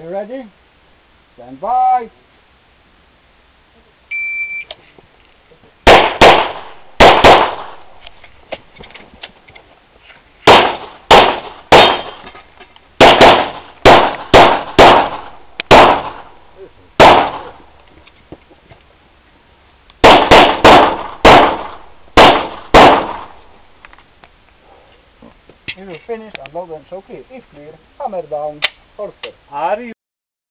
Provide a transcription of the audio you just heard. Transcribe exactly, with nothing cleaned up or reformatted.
ready? Stand by. You will finish unload and showcase. If clear, hammer down, holster. Are you